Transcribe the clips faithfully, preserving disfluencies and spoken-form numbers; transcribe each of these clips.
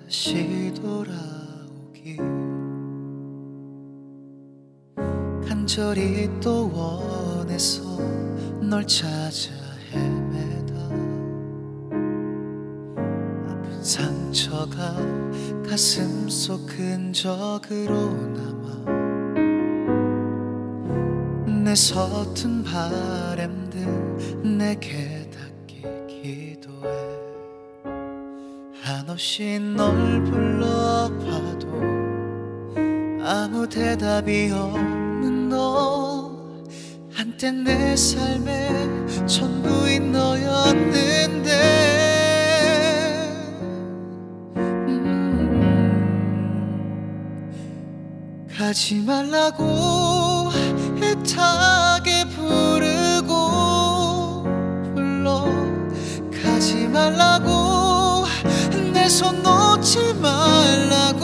다시 돌아오기 간절히 또 원해서 널 찾아 헤매다 아픈 상처가 가슴속 흔적으로 남아 내 서툰 바램들 내게 닿길 기도해 한없이 널 불러봐도 아무 대답이 없는 너 한때 내 삶의 전부인 너였는데 음 가지 말라고 애타게 부르고 불러 가지 말라고 내 손 놓지 말라고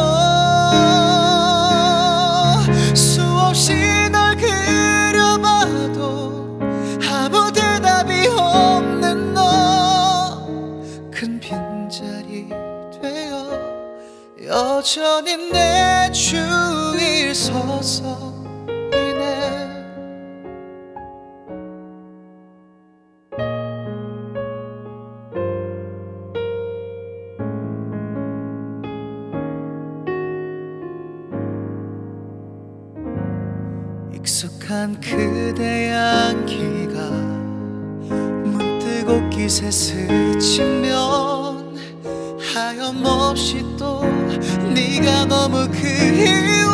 수없이 널 그려봐도 아무 대답이 없는 너 큰 빈자리 되어 여전히 내 주위에 서서 익숙한 그대 향기가 문득 옷깃에 스치면 하염없이 또 네가 너무 그리워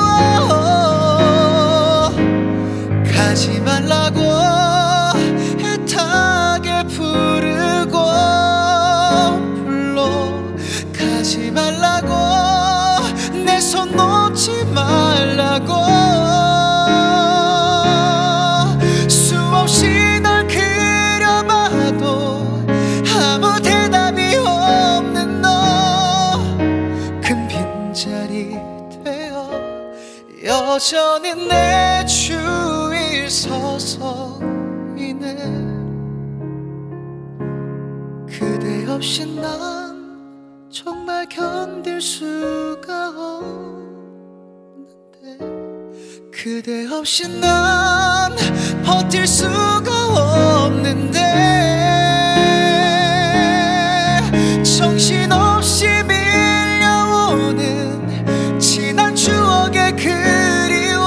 가지 말라고 애타게 부르고 불러 가지 말라고 내 손 놓지 말라고 수없이 널 그려봐도 아무 대답이 없는 너 큰 빈자리 되어 여전히 내 주위에 서서 있네 그대 없이 난 정말 견딜 수가 없는데 그대 없이 난 버틸 수가 없는데 정신없이 밀려오는 지난 추억에 그리워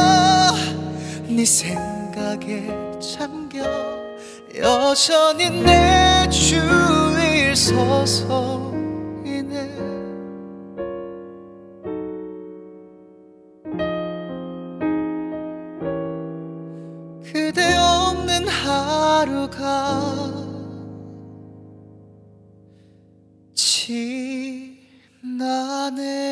네 생각에 잠겨 여전히 내 주위에 서서 있네 그대 없는 하루가 지나네